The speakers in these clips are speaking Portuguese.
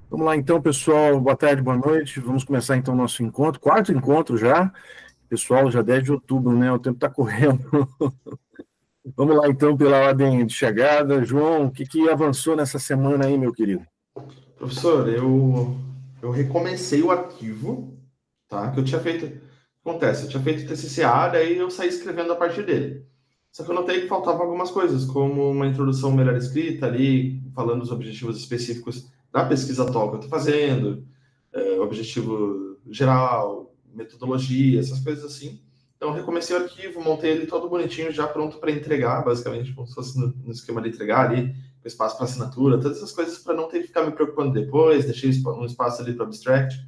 Vamos lá então, pessoal. Boa tarde, boa noite. Vamos começar então o nosso encontro, quarto encontro já. Pessoal, já 10 de outubro, né? O tempo está correndo. Vamos lá então pela ordem de chegada. João, o que avançou nessa semana aí, meu querido? Professor, eu recomecei o arquivo, tá? Que eu tinha feito. Acontece, eu tinha feito TCCA, daí eu saí escrevendo a partir dele. Só que eu notei que faltavam algumas coisas, como uma introdução melhor escrita ali, falando os objetivos específicos da pesquisa atual que eu estou fazendo, objetivo geral, metodologia, essas coisas assim. Então, eu recomecei o arquivo, montei ele todo bonitinho, já pronto para entregar, basicamente, como se fosse no esquema de entregar ali, com espaço para assinatura, todas essas coisas para não ter que ficar me preocupando depois, deixei um espaço ali para abstract.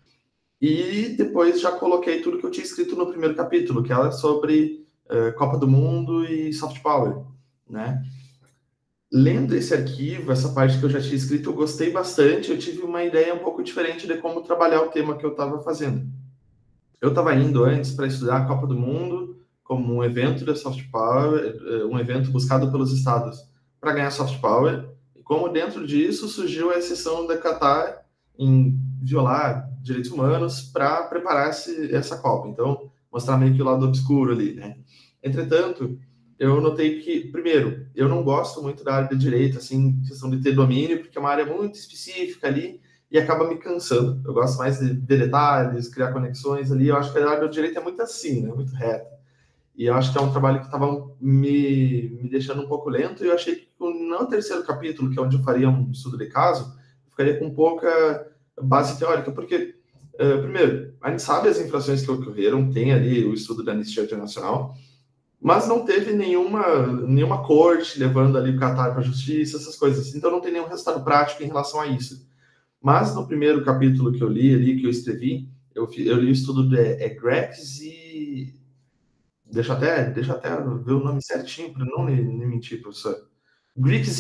E depois já coloquei tudo que eu tinha escrito no primeiro capítulo, que era sobre Copa do Mundo e soft power, né? Lendo esse arquivo, essa parte que eu já tinha escrito, eu gostei bastante. Eu tive uma ideia um pouco diferente de como trabalhar o tema que eu estava fazendo. Eu estava indo antes para estudar a Copa do Mundo como um evento de soft power, um evento buscado pelos estados para ganhar soft power. E como dentro disso surgiu a exceção da Qatar em violar direitos humanos para preparar essa Copa. Então, mostrar meio que o lado obscuro ali, né? Entretanto, eu notei que, primeiro, eu não gosto muito da área de direito, assim, questão de ter domínio, porque é uma área muito específica ali e acaba me cansando. Eu gosto mais de ver detalhes, criar conexões ali. Eu acho que a área do direito é muito assim, né? Muito reta. E eu acho que é um trabalho que estava me deixando um pouco lento. E eu achei que no terceiro capítulo, que é onde eu faria um estudo de caso, eu ficaria com pouca base teórica, porque, primeiro, a gente sabe as infrações que ocorreram, tem ali o estudo da Anistia Internacional, mas não teve nenhuma corte levando ali o Qatar para a justiça, essas coisas. Então não tem nenhum resultado prático em relação a isso. Mas no primeiro capítulo que eu li ali, que eu escrevi, eu li o estudo de Grex e. Deixa até ver o nome certinho para não me mentir, professor. Greeks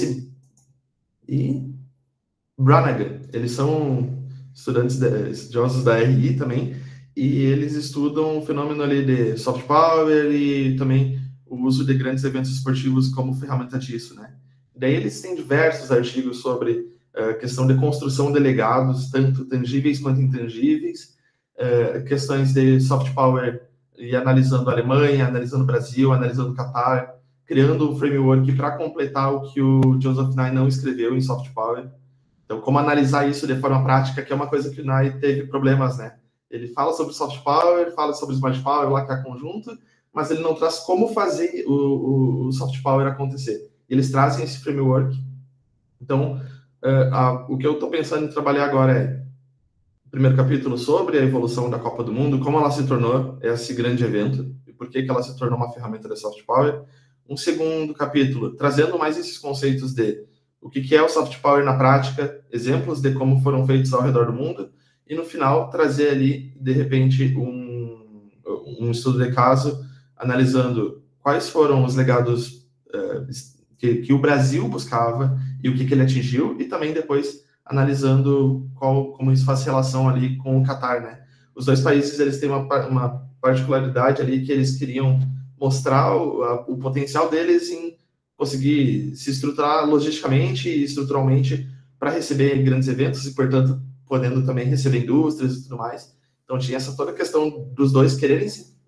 e Brannigan. Eles são estudiosos da RI também, e eles estudam o fenômeno ali de soft power e também o uso de grandes eventos esportivos como ferramenta disso, né? Daí eles têm diversos artigos sobre questão de construção de legados, tanto tangíveis quanto intangíveis, questões de soft power e analisando a Alemanha, analisando o Brasil, analisando o Catar, criando um framework para completar o que o Joseph Nye não escreveu em soft power. Então, como analisar isso de forma prática, que é uma coisa que o Nye teve problemas, né? Ele fala sobre soft power, fala sobre smart power, lá que é conjunto, mas ele não traz como fazer o soft power acontecer. Eles trazem esse framework. Então, o que eu estou pensando em trabalhar agora é o primeiro capítulo sobre a evolução da Copa do Mundo, como ela se tornou esse grande evento e por que ela se tornou uma ferramenta de soft power. Um segundo capítulo, trazendo mais esses conceitos de o que é o soft power na prática, exemplos de como foram feitos ao redor do mundo, e no final trazer ali, de repente, um estudo de caso, analisando quais foram os legados que o Brasil buscava e o que ele atingiu, e também depois analisando como isso faz relação ali com o Catar, né? Os dois países, eles têm uma particularidade ali que eles queriam mostrar o potencial deles em conseguir se estruturar logisticamente e estruturalmente para receber grandes eventos e, portanto, podendo também receber indústrias e tudo mais. Então, tinha essa toda a questão dos dois quererem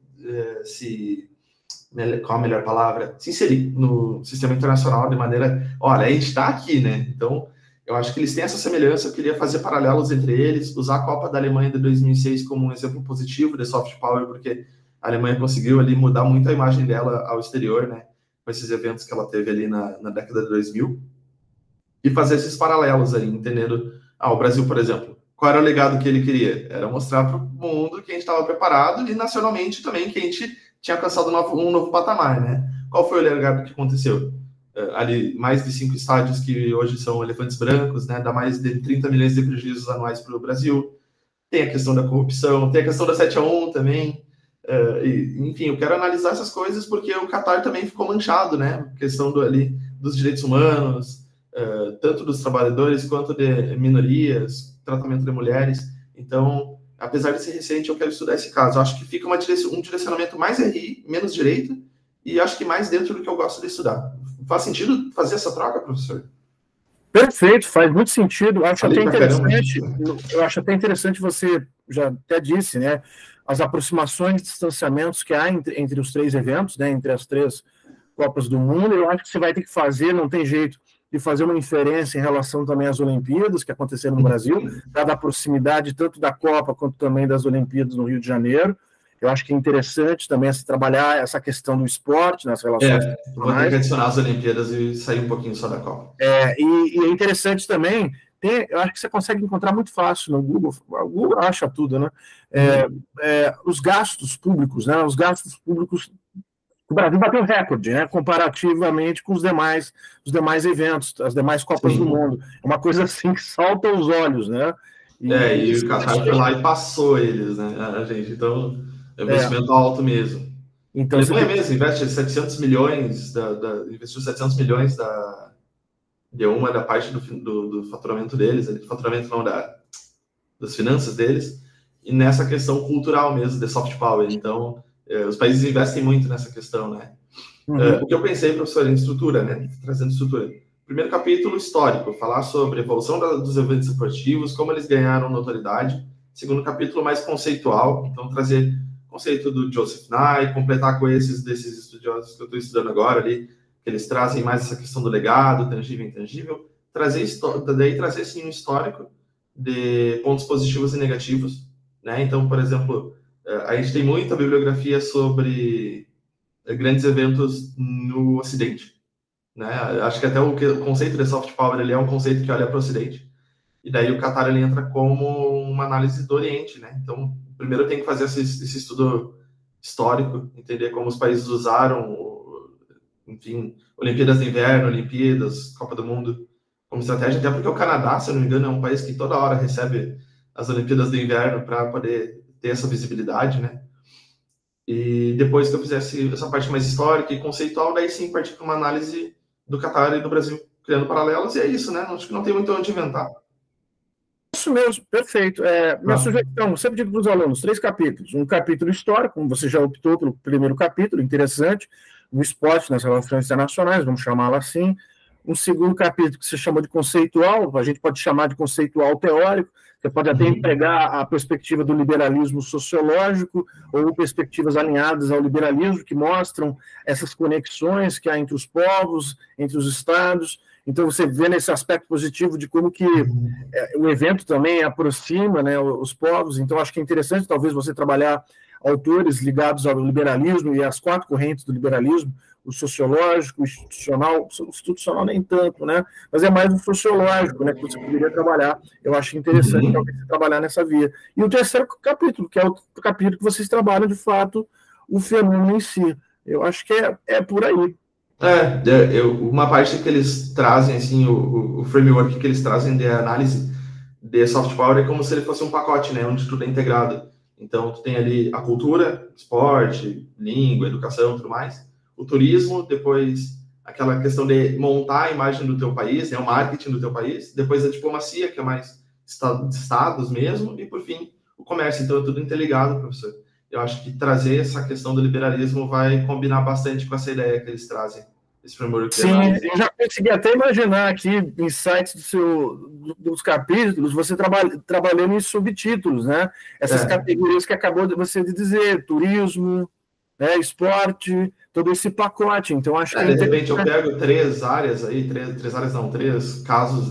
qual a melhor palavra? Se inserir no sistema internacional de maneira, olha, a gente está aqui, né? Então, eu acho que eles têm essa semelhança, eu queria fazer paralelos entre eles, usar a Copa da Alemanha de 2006 como um exemplo positivo de soft power, porque a Alemanha conseguiu ali mudar muito a imagem dela ao exterior, né? Com esses eventos que ela teve ali na década de 2000, e fazer esses paralelos aí, entendendo, o Brasil, por exemplo, qual era o legado que ele queria? Era mostrar para o mundo que a gente estava preparado e nacionalmente também que a gente tinha alcançado um novo patamar, né? Qual foi o legado que aconteceu? Ali, mais de 5 estádios que hoje são elefantes brancos, né? Dá mais de 30 milhões de prejuízos anuais para o Brasil. Tem a questão da corrupção, tem a questão da 7-1 também. Enfim, eu quero analisar essas coisas porque o Qatar também ficou manchado, né? A questão dos direitos humanos, tanto dos trabalhadores quanto de minorias, tratamento de mulheres. Então, apesar de ser recente, eu quero estudar esse caso. Eu acho que fica um direcionamento mais RI, menos direito, e acho que mais dentro do que eu gosto de estudar. Faz sentido fazer essa troca, professor? Perfeito, faz muito sentido. Falei pra caramba. Eu acho até interessante, você já até disse, né? As aproximações, distanciamentos que há entre os 3 eventos, né? Entre as 3 Copas do Mundo. Eu acho que você vai ter que fazer, não tem jeito de fazer uma inferência em relação também às Olimpíadas que aconteceram no Brasil, dada a proximidade tanto da Copa quanto também das Olimpíadas no Rio de Janeiro. Eu acho que é interessante também trabalhar essa questão do esporte nas relações vou ter que adicionar as Olimpíadas e sair um pouquinho só da Copa. E é interessante também, eu acho que você consegue encontrar muito fácil no Google, o Google acha tudo, né? Os gastos públicos, né? Os gastos públicos, o Brasil bateu recorde, né? Comparativamente com os demais eventos, as demais Copas do Mundo. É uma coisa assim que salta aos olhos, né? E o Qatar foi lá e passou eles, né? A gente, então, é um investimento alto mesmo. Então, a Alemanha mesmo investe 700 milhões, investiu 700 milhões de uma da parte do faturamento deles, do faturamento não, das finanças deles, e nessa questão cultural mesmo, de soft power. Então, os países investem muito nessa questão, né? O que eu pensei, professor, em estrutura, né? Trazendo estrutura. Primeiro capítulo, histórico, falar sobre a evolução dos eventos esportivos, como eles ganharam notoriedade. Segundo capítulo, mais conceitual, então trazer o conceito do Joseph Nye, completar com desses estudiosos que eu estou estudando agora ali, que eles trazem mais essa questão do legado, tangível e intangível, trazer sim um histórico de pontos positivos e negativos, né? Então, por exemplo, a gente tem muita bibliografia sobre grandes eventos no Ocidente, né? Acho que até o conceito de soft power ele é um conceito que olha para o Ocidente, e daí o Qatar ele entra como uma análise do Oriente, né? Então, primeiro tem que fazer esse estudo histórico, entender como os países usaram, enfim, Olimpíadas de Inverno, Olimpíadas, Copa do Mundo, como estratégia, até porque o Canadá, se eu não me engano, é um país que toda hora recebe as Olimpíadas de Inverno para poder ter essa visibilidade, né? E depois que eu fizesse essa parte mais histórica e conceitual, daí sim partir para uma análise do Qatar e do Brasil, criando paralelos, e é isso, né? Acho que não tem muito onde inventar. Isso mesmo, perfeito. Minha sugestão, eu sempre digo para os alunos, 3 capítulos. Um capítulo histórico, como você já optou pelo primeiro capítulo, interessante, o esporte nas relações internacionais, vamos chamá-lo assim. Um segundo capítulo que você chama de conceitual, a gente pode chamar de conceitual teórico, você pode até empregar a perspectiva do liberalismo sociológico ou perspectivas alinhadas ao liberalismo, que mostram essas conexões que há entre os povos, entre os estados. Então, você vê nesse aspecto positivo de como que o evento também aproxima, né, os povos. Então, acho que é interessante, talvez, você trabalhar autores ligados ao liberalismo e às 4 correntes do liberalismo, o sociológico, o institucional nem tanto, né? Mas é mais o sociológico, né, que você poderia trabalhar. Eu acho interessante talvez trabalhar nessa via. E o terceiro capítulo, que é o capítulo que vocês trabalham, de fato, o fenômeno em si. Eu acho que é por aí. Uma parte que eles trazem, assim, o framework que eles trazem de análise de soft power é como se ele fosse um pacote, né, onde tudo é integrado. Então, tu tem ali a cultura, esporte, língua, educação, tudo mais. O turismo, depois aquela questão de montar a imagem do teu país, né, o marketing do teu país. Depois a diplomacia, que é mais estados mesmo. E, por fim, o comércio. Então, é tudo interligado, professor. Eu acho que trazer essa questão do liberalismo vai combinar bastante com essa ideia que eles trazem. Esse framework. Sim, eu já consegui até imaginar aqui em sites dos capítulos, você trabalhando em subtítulos, né? Essas categorias que acabou você de dizer, turismo, né, esporte, todo esse pacote. Então, acho que de repente eu pego 3 áreas aí, 3 casos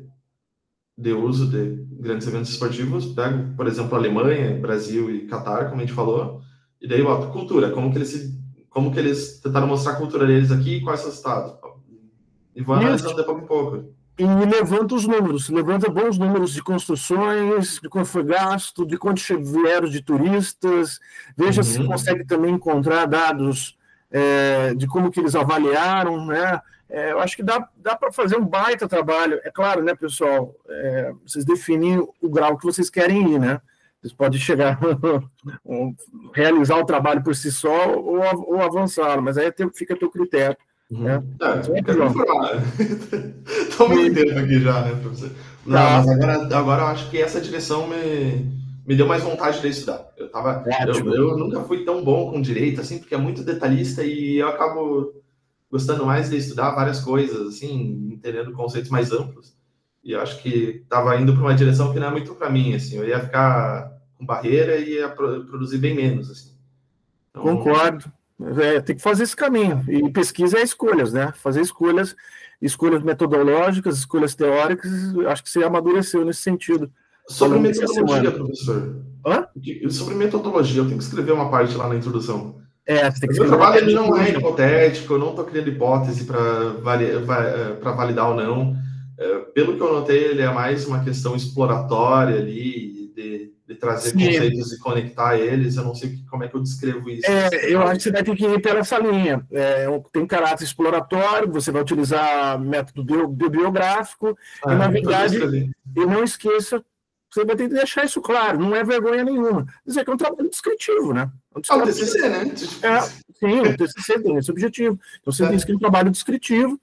de uso de grandes eventos esportivos, pego, por exemplo, Alemanha, Brasil e Catar, como a gente falou, e daí boto cultura, como que eles tentaram mostrar a cultura deles aqui e quais são os estados. E vou analisando de pouco em pouco. E levanta os números, levanta bons números de construções, de quanto foi gasto, de quantos vieram de turistas, veja se consegue também encontrar dados de como que eles avaliaram, né? Eu acho que dá para fazer um baita trabalho. É claro, né, pessoal, vocês definem o grau que vocês querem ir, né? Vocês podem chegar, realizar o trabalho por si só ou avançar, mas aí fica a teu critério. Né? Estou muito tempo aqui já, né, professor? Não, mas agora eu acho que essa direção me deu mais vontade de estudar. Eu nunca fui tão bom com direito, assim, porque é muito detalhista e eu acabo gostando mais de estudar várias coisas, assim, entendendo conceitos mais amplos. E eu acho que estava indo para uma direção que não é muito para mim, assim. Eu ia ficar com barreira e ia produzir bem menos, assim. Então, Concordo. Tem que fazer esse caminho. E pesquisa é escolhas, né? Fazer escolhas, escolhas metodológicas, escolhas teóricas. Acho que você amadureceu nesse sentido ao sobre longo dessa metodologia, semana. professor. Hã? Sobre metodologia, eu tenho que escrever uma parte lá na introdução. Você tem que O meu escrever uma trabalho ele parte de não é metodologia. hipotético, eu não estou criando hipótese para validar ou não. Pelo que eu notei, ele é mais uma questão exploratória ali, de trazer Sim, conceitos e conectar eles. Eu não sei como é que eu descrevo isso nesse eu acho trabalho. que você vai ter que ir pela essa linha. Tem um caráter exploratório, você vai utilizar método bibliográfico, e, na Foi o que eu verdade, escrevi. e não esqueça, você vai ter que deixar isso claro, não é vergonha nenhuma. Dizer que é um trabalho descritivo, né? É um Ah, o descritivo. TCC, né? Sim, o TCC tem esse objetivo. Então, você tem que É, escrever um trabalho descritivo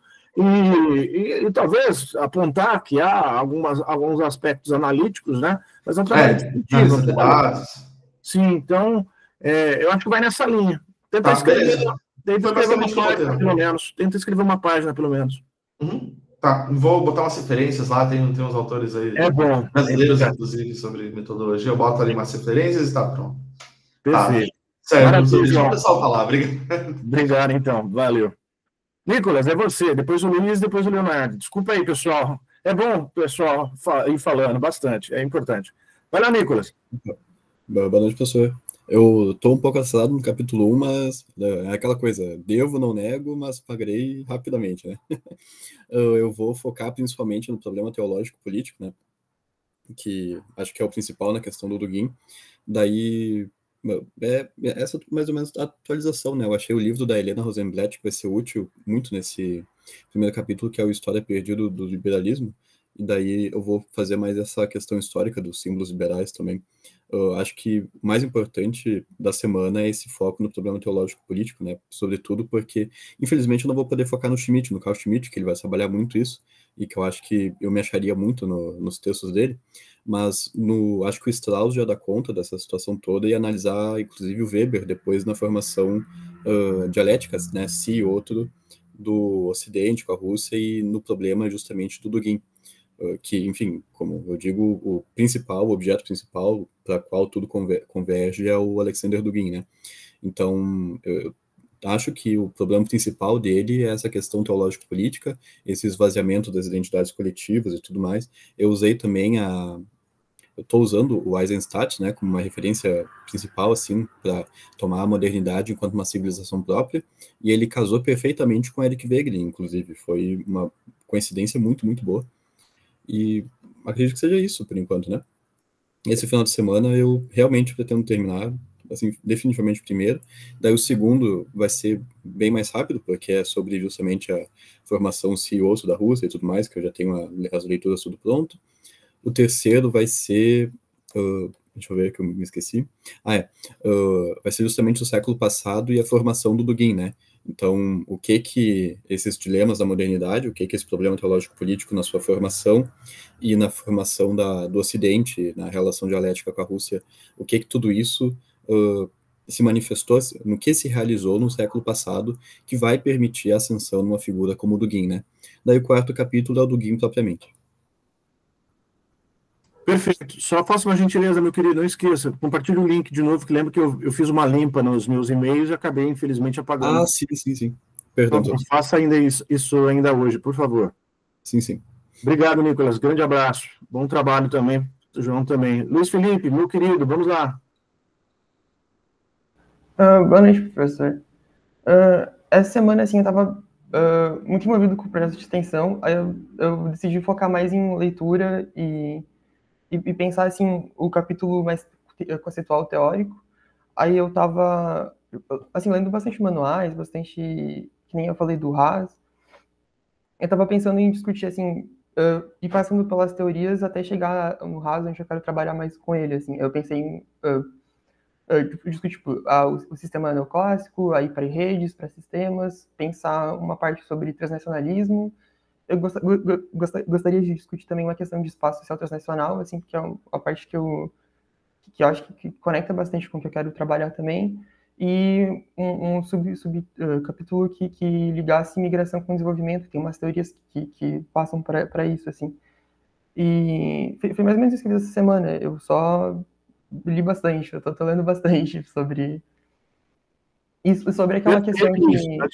e talvez apontar que há alguns aspectos analíticos, né? Mas é um trabalho descritivo, é um análise de trabalho. dados. Sim, então, eu acho que vai nessa linha. Tenta Tá, escrever, beleza. tenta Foi escrever basicamente uma o que eu página, botei. pelo menos. Tenta escrever uma página, pelo menos. Uhum. Tá, vou botar umas referências lá, tem uns autores É aí, bom, é brasileiros, importante. inclusive, sobre metodologia. Eu boto ali umas referências e tá pronto. Tá, Perfeito. certo, professor. Maravilha, Deixa o João. pessoal falar. Obrigado. Obrigado, então. Valeu. Nicolas, é você. Depois o Luiz, depois o Leonardo. Desculpa aí, pessoal. É bom, pessoal, ir falando bastante. É importante. Vai lá, Nicolas. Boa noite, professor. Eu estou um pouco atrasado no capítulo 1, mas é aquela coisa, devo, não nego, mas pagarei rapidamente, né? Eu vou focar principalmente no problema teológico político, né? Que acho que é o principal na questão do Dugin. Daí, essa mais ou menos a atualização, né? Eu achei o livro da Helena Rosenblatt que vai ser útil muito nesse primeiro capítulo, que é o História Perdida do Liberalismo. E daí eu vou fazer mais essa questão histórica dos símbolos liberais também. Eu acho que o mais importante da semana é esse foco no problema teológico político, né? Sobretudo porque, infelizmente, eu não vou poder focar no Schmitt, no Carl Schmitt, que ele vai trabalhar muito isso, e que eu acho que eu me acharia muito nos textos dele, mas acho que o Strauss já dá conta dessa situação toda e analisar, inclusive, o Weber depois na formação dialética, né? Si e outro, do Ocidente com a Rússia e no problema justamente do Dugin, que, enfim, como eu digo, o objeto principal para qual tudo converge é o Alexander Dugin, né? Então, eu acho que o problema principal dele é essa questão teológico-política, esse esvaziamento das identidades coletivas e tudo mais. Eu usei também eu estou usando o Eisenstadt, né, como uma referência principal, assim, para tomar a modernidade enquanto uma civilização própria, e ele casou perfeitamente com Eric Wegelin, inclusive. Foi uma coincidência muito, muito boa. E acredito que seja isso, por enquanto, né? Esse final de semana eu realmente pretendo terminar, assim, definitivamente o primeiro. Daí o segundo vai ser bem mais rápido, porque é sobre justamente a formação CEO da Rússia e tudo mais, que eu já tenho as leituras tudo pronto. O terceiro vai ser, deixa eu ver que eu me esqueci. Vai ser justamente o século passado e a formação do Dugin, né? Então, o que esses dilemas da modernidade, o que esse problema teológico político na sua formação e na formação do Ocidente, na relação dialética com a Rússia, o que tudo isso se manifestou, no que se realizou no século passado, que vai permitir a ascensão de uma figura como o Dugin, né? Daí o quarto capítulo é o Dugin propriamente. Perfeito. Só faça uma gentileza, meu querido, não esqueça. Compartilhe o link de novo, que lembra que eu fiz uma limpa nos meus e-mails e acabei, infelizmente, apagando. Ah, sim. Por Perdão, favor, professor. faça ainda isso ainda hoje, por favor. Sim. Obrigado, Nicolas. Grande abraço. Bom trabalho também. João também. Luiz Felipe, meu querido, vamos lá. Boa noite, professor. Essa semana, assim, eu estava muito envolvido com o projeto de extensão, aí eu decidi focar mais em leitura e pensar, assim, o capítulo mais conceitual teórico. Aí eu estava, assim, lendo bastante manuais, bastante, que nem eu falei do Haas. Eu estava pensando em discutir, assim, ir passando pelas teorias até chegar no Haas, onde eu quero trabalhar mais com ele, assim. Eu pensei em discutir tipo, o sistema neoclássico, aí para redes, para sistemas, pensar uma parte sobre transnacionalismo. Eu gostaria de discutir também uma questão de espaço social transnacional, assim, que é uma parte que eu acho que conecta bastante com o que eu quero trabalhar também. e um capítulo que ligasse migração com desenvolvimento. Tem umas teorias que passam para isso, assim. E foi mais ou menos isso que eu fiz essa semana. Eu só li bastante, eu tô lendo bastante sobre isso, sobre aquela questão que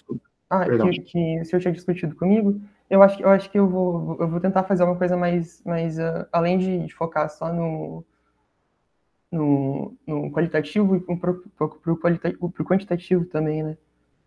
o senhor tinha discutido comigo. Eu acho que eu vou tentar fazer uma coisa mais além de focar só no qualitativo, e um pouco pro quantitativo também, né?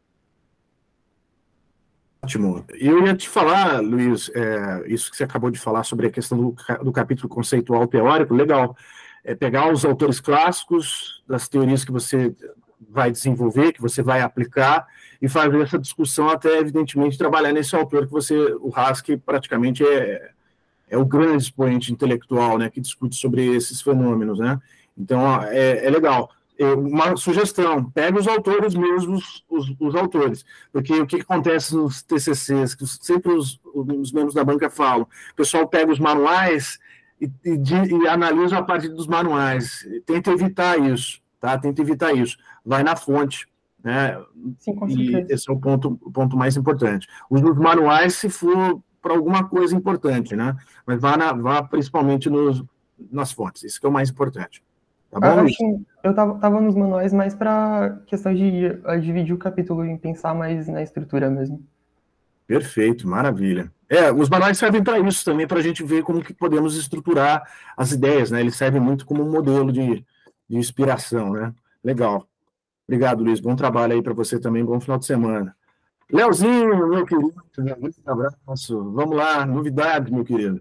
Ótimo. Eu ia te falar, Luiz, isso que você acabou de falar sobre a questão do capítulo conceitual teórico, legal. É pegar os autores clássicos das teorias que você vai desenvolver, que você vai aplicar, e fazer essa discussão até, evidentemente, trabalhar nesse autor que o Haskell praticamente é o grande expoente intelectual, né, que discute sobre esses fenômenos, né? Então, é legal. Uma sugestão, pega os autores mesmos, os autores, porque o que acontece nos TCCs, que sempre os membros da banca falam, o pessoal pega os manuais e analisa a partir dos manuais, tenta evitar isso, tá? Tenta evitar isso, vai na fonte, né? Sim, com certeza. E esse é o ponto mais importante. Os manuais, se for para alguma coisa importante, né? Mas vá principalmente nas fontes, isso que é o mais importante. Tá bom, Luiz? Eu tava nos manuais mais para questão de dividir o capítulo e pensar mais na estrutura mesmo. Perfeito, maravilha. Os manuais servem para isso também, para a gente ver como que podemos estruturar as ideias, né? Eles servem muito como um modelo de inspiração, né? Legal. Obrigado, Luiz. Bom trabalho aí para você também. Bom final de semana. Leozinho, meu querido, um abraço. Vamos lá, novidades, meu querido.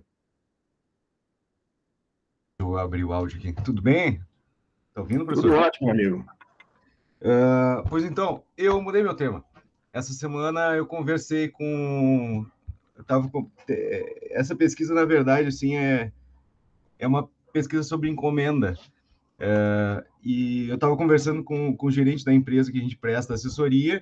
Eu abri o áudio aqui. Tudo bem? Tá ouvindo, professor? Tudo ótimo, amigo. Pois então, eu mudei meu tema. Essa semana eu conversei com... Essa pesquisa, na verdade, assim, é uma pesquisa sobre encomenda. E eu estava conversando com o gerente da empresa que a gente presta assessoria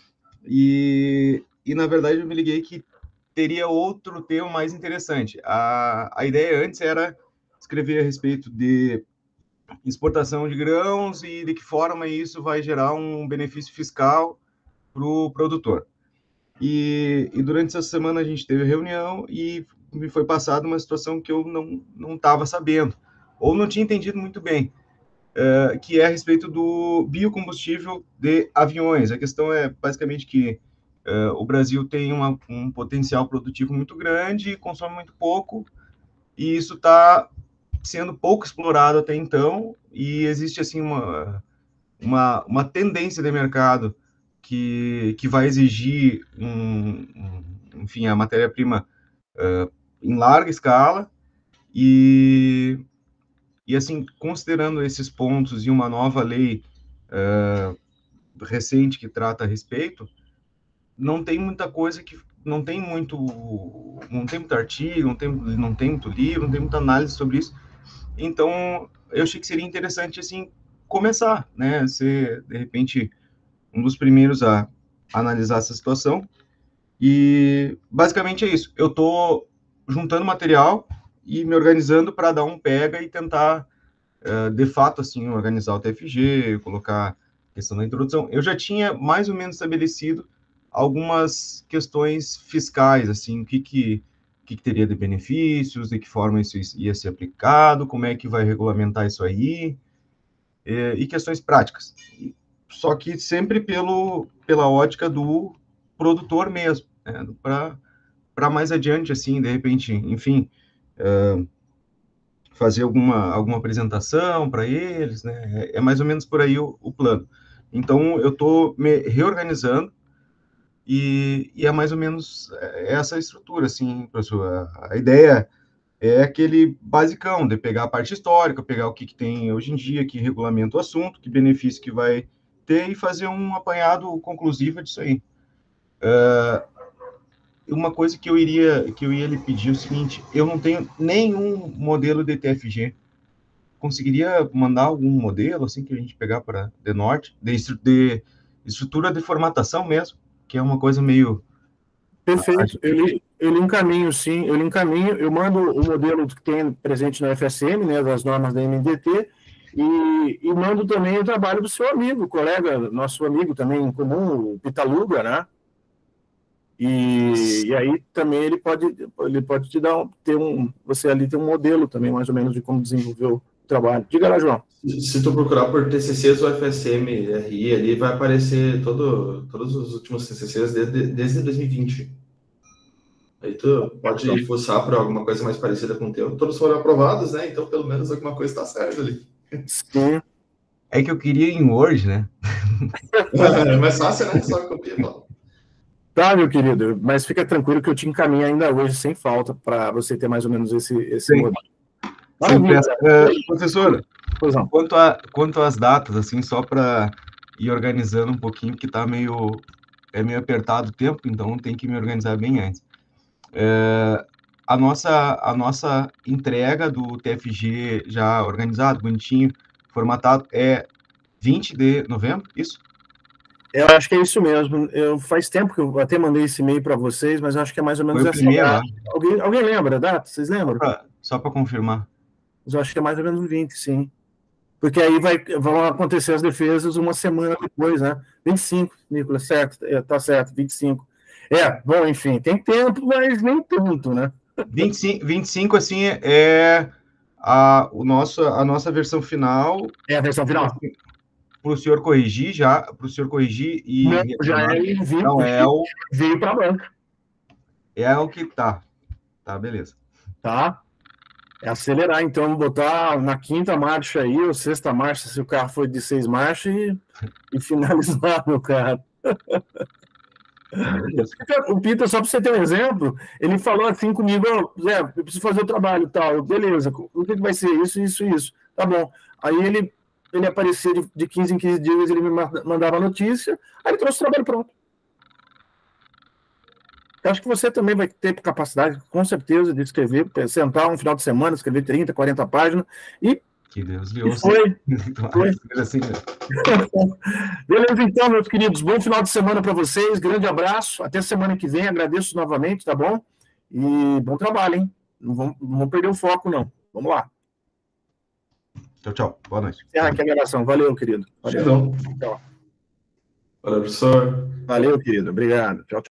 e na verdade, eu me liguei que teria outro tema mais interessante. A ideia antes era escrever a respeito de exportação de grãos e de que forma isso vai gerar um benefício fiscal para o produtor. E durante essa semana a gente teve reunião e me foi passada uma situação que eu não estava sabendo, ou não tinha entendido muito bem, que é a respeito do biocombustível de aviões. A questão é basicamente que o Brasil tem um potencial produtivo muito grande, consome muito pouco, e isso está sendo pouco explorado até então, e existe assim uma tendência de mercado que vai exigir enfim, a matéria-prima em larga escala, e assim, considerando esses pontos e uma nova lei recente que trata a respeito, não tem muita coisa que não tem muito artigo, não tem muito livro, não tem muita análise sobre isso. Então, eu achei que seria interessante, assim, começar, né, ser, de repente, um dos primeiros a analisar essa situação. E, basicamente, é isso. Eu estou juntando material e me organizando para dar um pega e tentar, de fato, assim, organizar o TFG, colocar a questão da introdução. Eu já tinha mais ou menos estabelecido algumas questões fiscais, assim, o que teria de benefícios, de que forma isso ia ser aplicado, como é que vai regulamentar isso aí, e questões práticas. Só que sempre pela ótica do produtor mesmo, né? Para mais adiante, assim, de repente, enfim, fazer alguma apresentação para eles, né? É mais ou menos por aí o plano. Então, eu estou me reorganizando, e é mais ou menos essa estrutura, assim, professor. A ideia é aquele basicão, de pegar a parte histórica, pegar o que tem hoje em dia, que regulamenta o assunto, que benefício que vai ter, e fazer um apanhado conclusivo disso aí. Uma coisa que eu ia lhe pedir é o seguinte: eu não tenho nenhum modelo de TFG. Conseguiria mandar algum modelo, assim, que a gente pegar para de norte, de estrutura de formatação mesmo, que é uma coisa meio... Perfeito. Eu encaminho, sim. Eu mando o modelo que tem presente na FSM, né, das normas da NDT, E mando também o trabalho do seu amigo, colega, nosso amigo também em comum, o Pitaluga, né? E aí também ele pode te dar você ali tem um modelo também, mais ou menos, de como desenvolver o trabalho. Diga lá, João. Se tu procurar por TCCs do FSM RI, ali vai aparecer todos os últimos TCCs desde 2020. Aí tu pode fuçar para alguma coisa mais parecida com o teu. Todos foram aprovados, né? Então, pelo menos alguma coisa está certa ali. Sim. É que eu queria em Word, né? É mais fácil, né? Só copia, fala. Tá, meu querido, mas fica tranquilo que eu te encaminho ainda hoje sem falta para você ter mais ou menos esse modelo. Professor, quanto às datas, assim, só para ir organizando um pouquinho, que tá meio apertado o tempo, então tem que me organizar bem antes. A nossa entrega do TFG já organizado, bonitinho, formatado, é 20 de novembro, isso? Eu acho que é isso mesmo. Faz tempo que eu até mandei esse e-mail para vocês, mas eu acho que é mais ou menos Foi o primeiro, data. Alguém lembra a data? Vocês lembram? Só para confirmar. Eu acho que é mais ou menos 20, sim. Porque aí vão acontecer as defesas uma semana depois, né? 25, Nicolas, certo? Tá certo, 25. Bom, enfim, tem tempo, mas nem tanto, né? 25 assim, é a nossa versão final. É a versão final. Para o senhor corrigir e... Não, já veio para a banca. É o que tá. Tá, beleza. Tá. É acelerar, então, botar na quinta marcha aí, ou sexta marcha, se o carro for de 6 marchas, e finalizar, meu cara. O Peter, só para você ter um exemplo, ele falou assim comigo, Zé, eu preciso fazer o trabalho e tal. Beleza, o que vai ser? Isso. Tá bom. Aí ele aparecia de 15 em 15 dias, ele me mandava a notícia, aí ele trouxe o trabalho pronto. Eu acho que você também vai ter capacidade, com certeza, de escrever, sentar um final de semana, escrever 30, 40 páginas e... Que Deus lhe ouça. Foi. Assim, Beleza, então, meus queridos. Bom final de semana para vocês. Grande abraço. Até semana que vem. Agradeço novamente, tá bom? E bom trabalho, hein? Não vamos perder o foco, não. Vamos lá. Tchau. Boa noite. Aqui a gravação. Valeu, querido. Valeu. Tchau. Valeu, professor. Valeu, querido. Obrigado. Tchau.